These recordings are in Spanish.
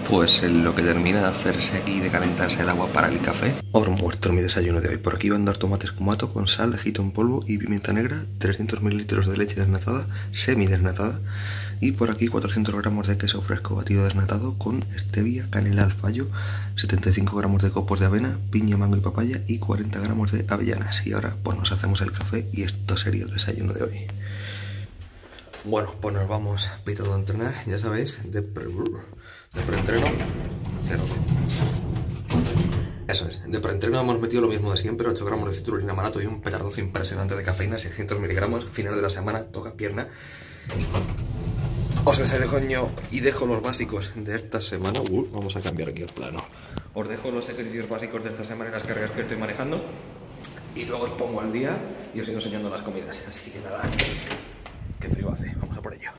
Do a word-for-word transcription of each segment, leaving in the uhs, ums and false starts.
pues en lo que termina de hacerse aquí y de calentarse el agua para el café, os muestro mi desayuno de hoy. Por aquí van a dar tomate escumato con sal, ajito en polvo y pimienta negra, trescientos mililitros de leche desnatada, semidesnatada, y por aquí cuatrocientos gramos de queso fresco batido desnatado con stevia, canela al fallo, setenta y cinco gramos de copos de avena, piña, mango y papaya y cuarenta gramos de avellanas. Y ahora pues nos hacemos el café y esto sería el desayuno de hoy. Bueno, pues nos vamos pitando a entrenar, ya sabéis, de, pre, de preentreno. Eso es, de preentreno hemos metido lo mismo de siempre, ocho gramos de citrulina malato y un petardazo impresionante de cafeína, seiscientos miligramos. Final de la semana, toca pierna. Os enseño, coño, y dejo los básicos de esta semana. Uh, vamos a cambiar aquí el plano. Os dejo los ejercicios básicos de esta semana y las cargas que estoy manejando. Y luego os pongo al día y os sigo enseñando las comidas. Así que nada, qué frío hace. Vamos a por ello.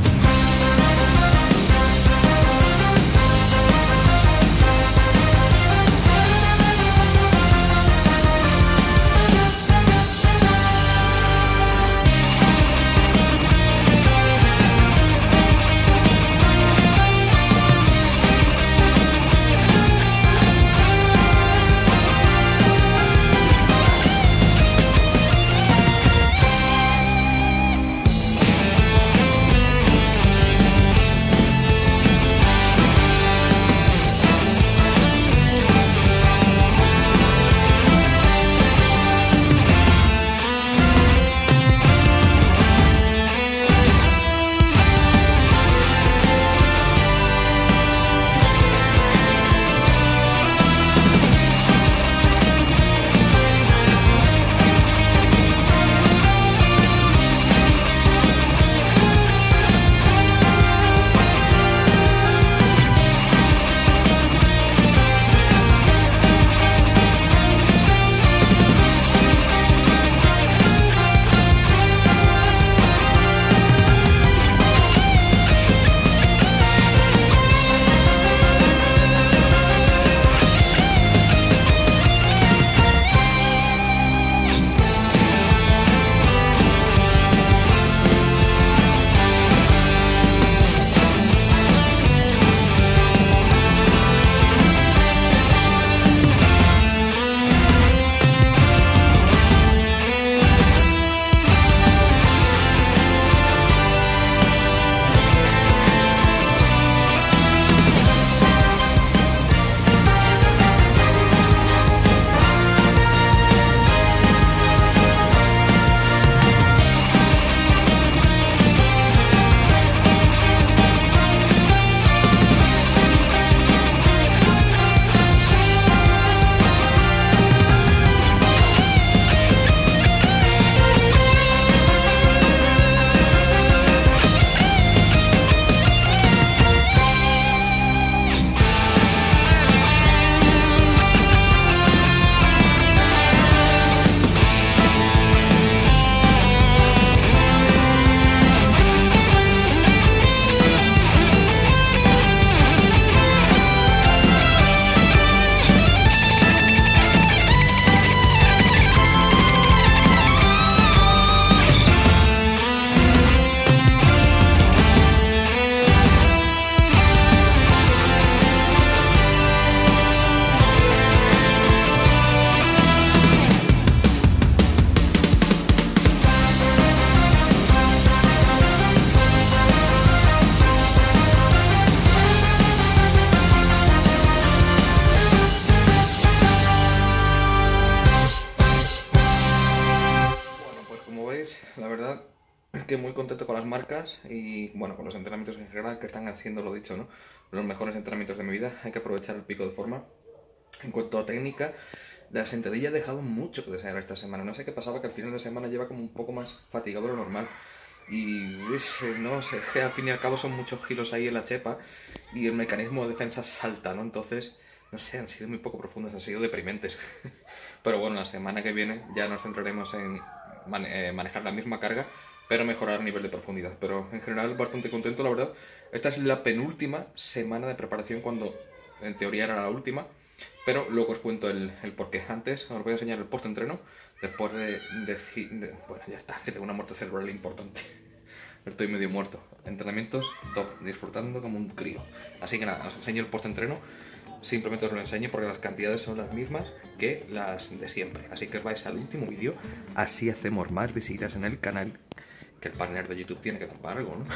La verdad que muy contento con las marcas y bueno, con los entrenamientos en general que están haciendo, lo dicho, ¿no? Los mejores entrenamientos de mi vida. Hay que aprovechar el pico de forma. En cuanto a técnica, la sentadilla ha dejado mucho que desear esta semana. No sé qué pasaba, que al final de semana lleva como un poco más fatigado de lo normal. Y no sé, que al fin y al cabo son muchos giros ahí en la chepa y el mecanismo de defensa salta, ¿no? Entonces, no sé, han sido muy poco profundas, han sido deprimentes. Pero bueno, la semana que viene ya nos centraremos en mane eh, manejar la misma carga, pero mejorar el nivel de profundidad. Pero en general bastante contento, la verdad. Esta es la penúltima semana de preparación, cuando en teoría era la última, pero luego os cuento el, el porqué. Antes os voy a enseñar el post-entreno, después de decir... De, bueno, ya está, que tengo una muerte cerebral importante. estoy medio muerto. Entrenamientos top, disfrutando como un crío. Así que nada, os enseño el post-entreno. Simplemente os lo enseño porque las cantidades son las mismas que las de siempre. Así que os vais al último vídeo. Así hacemos más visitas en el canal. Que el partner de YouTube tiene que dar para algo, ¿no?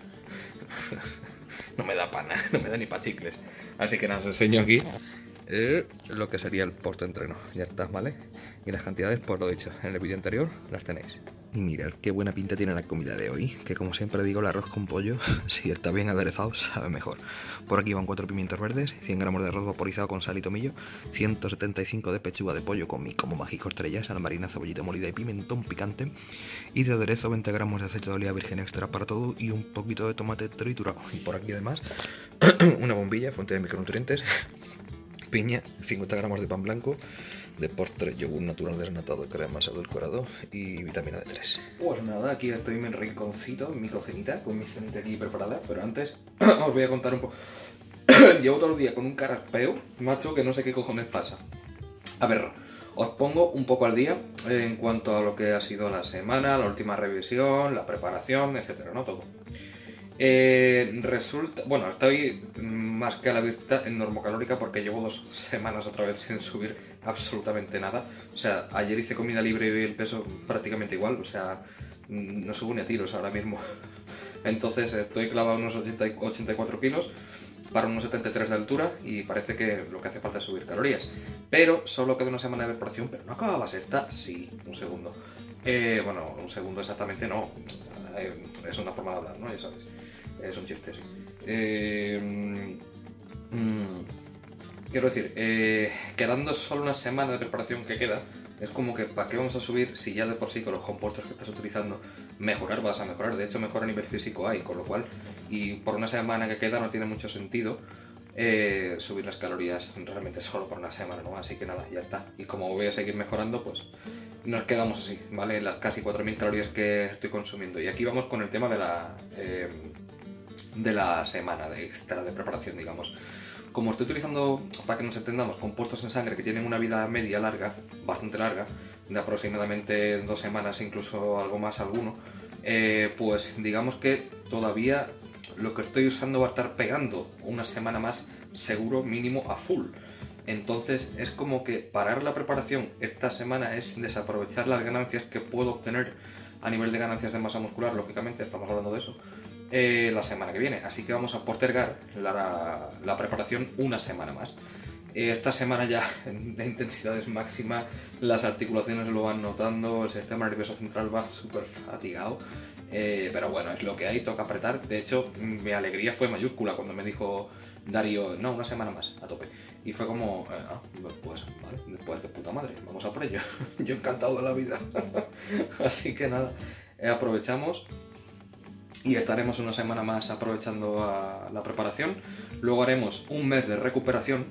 No me da pana, no me da ni pa' chicles. Así que nada, os enseño aquí eh, lo que sería el post-entreno. Ya está, ¿vale? Y las cantidades, pues lo he dicho, en el vídeo anterior las tenéis. Y mirad qué buena pinta tiene la comida de hoy, que como siempre digo, el arroz con pollo, si está bien aderezado, sabe mejor. Por aquí van cuatro pimientos verdes, cien gramos de arroz vaporizado con sal y tomillo, ciento setenta y cinco de pechuga de pollo con mi como mágico estrella, sal marina, cebollita molida y pimentón picante. Y de aderezo veinte gramos de aceite de oliva virgen extra para todo y un poquito de tomate triturado. Y por aquí además, una bombilla, fuente de micronutrientes, piña, cincuenta gramos de pan blanco, de postre, yogur natural desnatado, crema edulcorado y vitamina D tres. Pues nada, aquí estoy en mi rinconcito, en mi cocinita, con mi cenita aquí preparada, pero antes os voy a contar un poco. Llevo todo el día con un carraspeo, macho, que no sé qué cojones pasa. A ver, os pongo un poco al día en cuanto a lo que ha sido la semana, la última revisión, la preparación, etcétera, ¿no? Todo. Eh, resulta, bueno, estoy más que a la vista en normocalórica porque llevo dos semanas otra vez sin subir absolutamente nada. O sea, ayer hice comida libre y hoy el peso prácticamente igual, o sea, no subo ni a tiros ahora mismo. Entonces estoy clavado en unos ochenta, ochenta y cuatro kilos para unos setenta y tres de altura y parece que lo que hace falta es subir calorías. Pero solo queda una semana de preparación, pero no acaba la sexta, sí, un segundo. Eh, bueno, un segundo exactamente no, eh, es una forma de hablar, ¿no? Ya sabes. Es un chiste, sí. Eh, mmm, quiero decir, eh, quedando solo una semana de preparación que queda, es como que ¿para qué vamos a subir si ya de por sí con los compuestos que estás utilizando mejorar vas a mejorar? De hecho, mejor a nivel físico hay, con lo cual, y por una semana que queda no tiene mucho sentido eh, subir las calorías realmente solo por una semana, ¿no? Así que nada, ya está. Y como voy a seguir mejorando, pues nos quedamos así, ¿vale? Las casi cuatro mil calorías que estoy consumiendo. Y aquí vamos con el tema de la... Eh, de la semana de extra de preparación, digamos. Como estoy utilizando, para que nos entendamos, compuestos en sangre que tienen una vida media larga, bastante larga, de aproximadamente dos semanas, incluso algo más alguno, eh, pues digamos que todavía lo que estoy usando va a estar pegando una semana más seguro, mínimo a full. Entonces es como que parar la preparación esta semana es desaprovechar las ganancias que puedo obtener a nivel de ganancias de masa muscular, lógicamente, estamos hablando de eso, Eh, la semana que viene, así que vamos a postergar la, la preparación una semana más. Eh, esta semana ya de intensidades máximas, las articulaciones lo van notando, el sistema nervioso central va súper fatigado, eh, pero bueno, es lo que hay, toca apretar. De hecho, mi alegría fue mayúscula cuando me dijo Darío, no, una semana más, a tope. Y fue como, eh, ah, pues vale, después de puta madre, vamos a por ello. Yo encantado de la vida. Así que nada, eh, aprovechamos. Y estaremos una semana más aprovechando a la preparación. Luego haremos un mes de recuperación.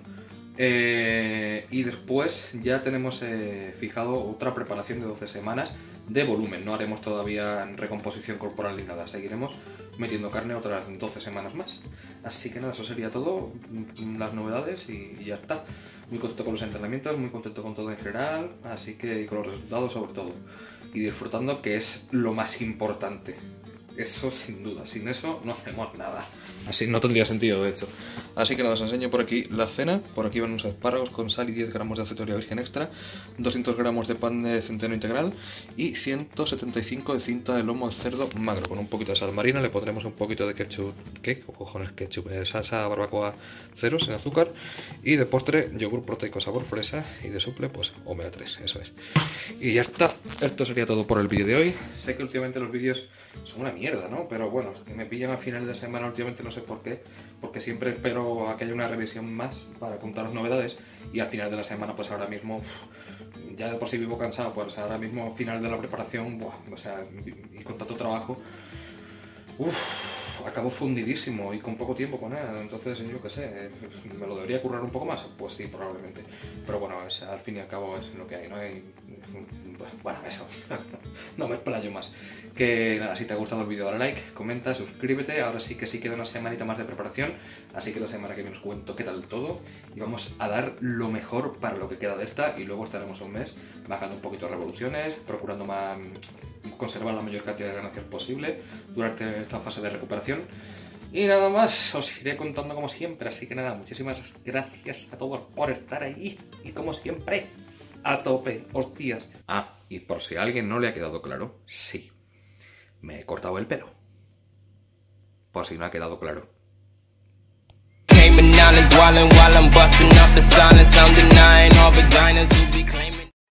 Eh, y después ya tenemos eh, fijado otra preparación de doce semanas de volumen. No haremos todavía recomposición corporal ni nada. Seguiremos metiendo carne otras doce semanas más. Así que nada, eso sería todo. Las novedades y, y ya está. Muy contento con los entrenamientos, muy contento con todo en general. Así que y con los resultados sobre todo. Y disfrutando, que es lo más importante. Eso sin duda, sin eso no hacemos nada. Así no tendría sentido, de hecho. Así que nada, os enseño por aquí la cena. Por aquí van unos espárragos con sal y diez gramos de aceite de oliva virgen extra, doscientos gramos de pan de centeno integral y ciento setenta y cinco de cinta de lomo de cerdo magro. Con un poquito de sal marina le pondremos un poquito de ketchup. ¿Qué cojones ketchup? Eh, salsa barbacoa cero, sin azúcar. Y de postre, yogur proteico sabor fresa. Y de suple, pues omega tres, eso es. Y ya está. Esto sería todo por el vídeo de hoy. Sé que últimamente los vídeos son una mierda, ¿no? Pero bueno, que me pillan a finales de semana últimamente, no sé por qué, porque siempre espero a que haya una revisión más para contaros novedades y al final de la semana, pues ahora mismo, ya de por sí vivo cansado, pues ahora mismo final de la preparación, buah, o sea, y con tanto trabajo, uff, acabo fundidísimo y con poco tiempo con él, entonces yo qué sé, ¿me lo debería currar un poco más? Pues sí, probablemente, pero bueno, es, al fin y al cabo es lo que hay, ¿no? Y, bueno, eso, no me explayo más. Que nada, si te ha gustado el vídeo dale like, comenta, suscríbete. Ahora sí que sí queda una semanita más de preparación, así que la semana que viene os cuento qué tal todo y vamos a dar lo mejor para lo que queda de esta y luego estaremos un mes bajando un poquito revoluciones, procurando más, conservar la mayor cantidad de ganancias posible durante esta fase de recuperación. Y nada más, os iré contando como siempre, así que nada, muchísimas gracias a todos por estar ahí y como siempre, a tope, hostias. Ah, y por si a alguien no le ha quedado claro, sí, me he cortado el pelo. Por si no ha quedado claro. While I'm busting up the silence, I'm denying all vaginas who